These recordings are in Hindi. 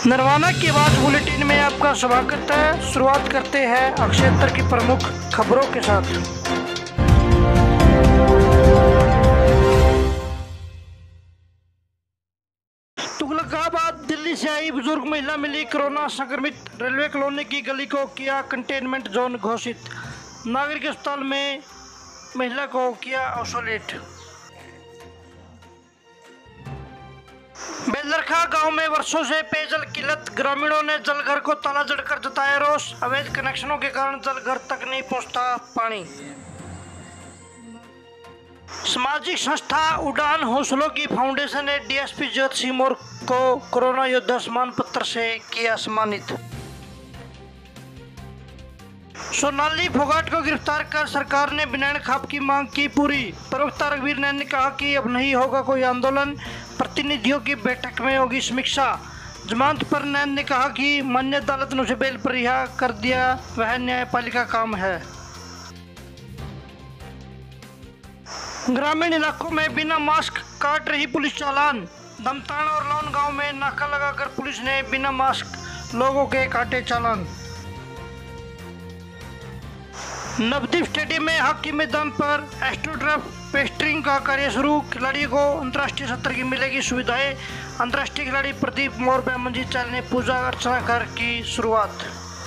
नरवाना की आवाज बुलेटिन में आपका स्वागत है। शुरुआत करते हैं अक्षेत्र की प्रमुख खबरों के साथ। तुगलकाबाद दिल्ली से आई बुजुर्ग महिला मिली कोरोना संक्रमित। रेलवे कॉलोनी की गली को किया कंटेनमेंट जोन घोषित। नागरिक अस्पताल में महिला को किया आइसोलेट। बेलरखा गांव में वर्षों से पेयजल किल्लत। ग्रामीणों ने जलघर को ताला जड़कर जताया रोष। अवैध कनेक्शनों के कारण जलघर तक नहीं पहुंचता पानी। सामाजिक संस्था उड़ान हौसलों की फाउंडेशन ने डीएसपी ज्योति सिंह मोर को कोरोना योद्धा सम्मान पत्र से किया सम्मानित। सोनाली फोगाट को गिरफ्तार कर सरकार ने बिनैन खाप की मांग की पूरी। प्रवक्ता रघुवीर नैन ने कहा कि अब नहीं होगा कोई आंदोलन, प्रतिनिधियों की बैठक में होगी समीक्षा। जमानत पर नैन ने कहा कि मान्य अदालत ने उसे बेल पर रिहा कर दिया, वह न्यायपालिका काम है। ग्रामीण इलाकों में बिना मास्क काट रही पुलिस चालान। दमतान और लौन गांव में नाका लगाकर पुलिस ने बिना मास्क लोगों के काटे चालान। नवदीप स्टेडियम में हॉकी मैदान पर एस्ट्रोटर्फ पेस्टरिंग का कार्य शुरू। खिलाड़ियों को अंतर्राष्ट्रीय स्तर की मिलेगी सुविधाएं। अंतर्राष्ट्रीय खिलाड़ी प्रदीप मोर बेमंजी चैल ने पूजा अर्चना कर की शुरुआत।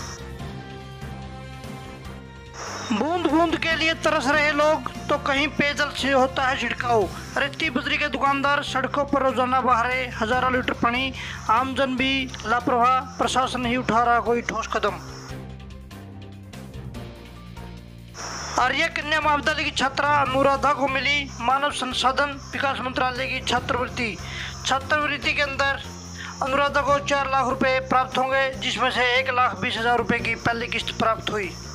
बूंद बूंद के लिए तरस रहे लोग तो कहीं पेयजल से होता है छिड़काव। रेती बजरी के दुकानदार सड़कों पर रोजाना बहा रहे हजारों लीटर पानी। आमजन भी लापरवाह, प्रशासन नहीं उठा रहा कोई ठोस कदम। आर्य कन्या महाविद्यालय की छात्रा अनुराधा को मिली मानव संसाधन विकास मंत्रालय की छात्रवृत्ति। छात्रवृत्ति के अंदर अनुराधा को 4 लाख रुपए प्राप्त होंगे, जिसमें से 1,20,000 रुपए की पहली किस्त प्राप्त हुई।